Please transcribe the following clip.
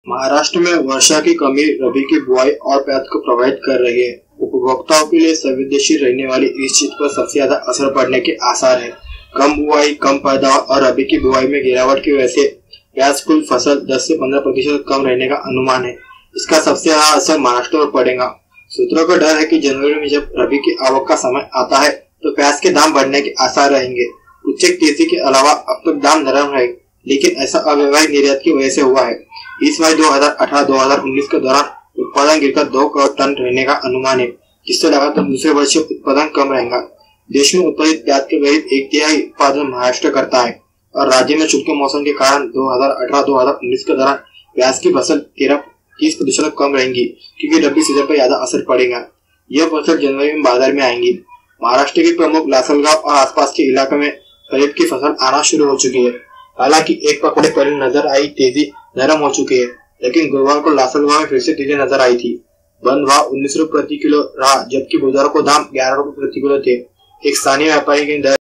महाराष्ट्र में वर्षा की कमी रबी की बुआई और प्याज को प्रभावित कर रही है। उपभोक्ताओं के लिए संवेदनशील रहने वाली इस चीज पर सबसे ज्यादा असर पड़ने के आसार है। कम बुआई, कम पैदावार और रबी की बुआई में गिरावट की वजह से प्याज कुल फसल 10 से 15% कम रहने का अनुमान है। इसका सबसे ज्यादा असर महाराष्ट्र पर पड़ेगा। सूत्रों का डर है कि जनवरी में जब रबी की आवक का समय आता है तो प्याज के दाम बढ़ने के आसार रहेंगे। उच्च तेजी के अलावा अब तक दाम नरम रहे, लेकिन ऐसा अव्यवहारिक निर्यात की वजह से हुआ है। इस मई 2018-2019 के दौरान उत्पादन गिरकर 2 करोड़ टन रहने का अनुमान है, जिससे लगातार दूसरे वर्ष उत्पादन कम रहेगा। देश में उत्पादित प्याज के करीब 1/3 उत्पादन महाराष्ट्र करता है और राज्य में शुष्क मौसम के कारण 2018-2019 के दौरान प्याज की फसल 30% कम रहेंगी, क्योंकि रबी सीजन पर ज्यादा असर पड़ेगा। यह फसल जनवरी में बाजार में आएंगी। महाराष्ट्र के प्रमुख लासलगांव और आसपास के इलाके में खरीफ की फसल आना शुरू हो चुकी है। हालांकि एक पकड़े पर नजर आई तेजी नरम हो चुकी है, लेकिन गुरुवार को लासलगांव में फिर से तेजी नजर आई थी। बंद भाव 19 रुपए प्रति किलो रहा, जबकि बुधवार को दाम 11 रुपए प्रति किलो थे। एक स्थानीय व्यापारी की